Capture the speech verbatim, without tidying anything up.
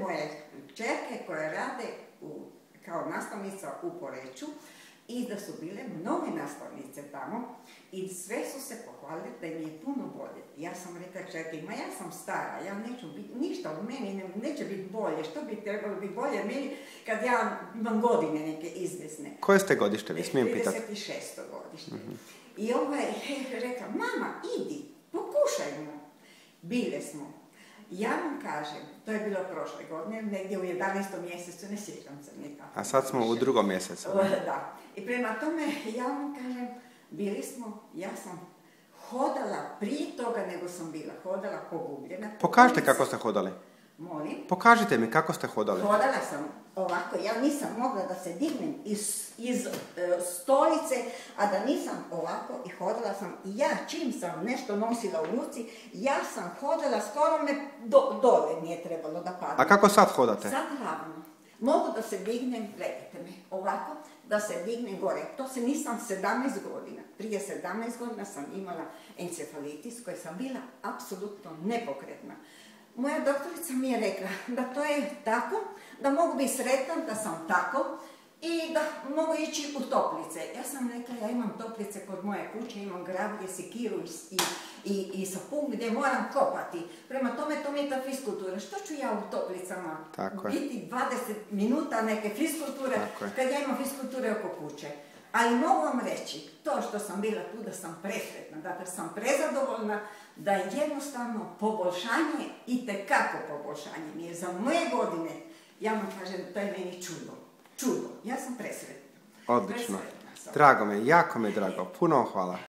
moje kćerke koje rade u, kao nastavnica u Poreču i da su bile mnoge nastavnice tamo i sve su se pohvalili da im je puno bolje. Ja sam rekla kćerke, ma ja sam stara, ja neću biti, ništa od meni ne, neće biti bolje, što bi trebalo biti bolje meni kad ja imam godine neke izvjesne. Koje ste godište, vi smijem pitati? trideset šesto godište. Mm-hmm. I ovaj rekla, mama, idi, pokušajmo. Bile smo. Ja vam kažem, to je bilo prošle godine, negdje u jedanaestom mjesecu, ne sjećam se nikako. A sad smo u drugom mjesecu. Da. I prema tome, ja vam kažem, bili smo, ja sam hodala prije toga nego sam bila, hodala pogubljena. Pokažite kako ste hodali. Molim? Pokažite mi kako ste hodali. Hodala sam ovako, ja nisam mogla da se dignem iz, iz e, stolice, a da nisam ovako i hodala sam. I ja čim sam nešto nosila u ruci, ja sam hodala, skoro me do, dole nije trebalo da padne. A kako sad hodate? Sad ravno. Mogu da se dignem, gledajte me, ovako, da se dignem gore. To se nisam sedamnaest godina. Prije sedamnaest godina sam imala encefalitis koja sam bila apsolutno nepokretna. Moja doktorica mi je rekla da to je tako, da mogu biti sretna da sam tako i da mogu ići u toplice. Ja sam rekla, ja imam toplice kod moje kuće, imam grablje, sekiru i, i, i sapun gdje moram kopati. Prema tome, to mi je ta fiskultura. Što ću ja u toplicama tako biti je. dvadeset minuta neke fiskulture kad ja imam fiskulture oko kuće? Ali mogu vam reći, to što sam bila tu, da sam presretna, da sam prezadovoljna, da je jednostavno poboljšanje i tekako poboljšanje mi je za moje godine. Ja vam kažem, to je meni čudo. Čudo. Ja sam presretna. Odlično. Drago me, jako me drago. Puno hvala.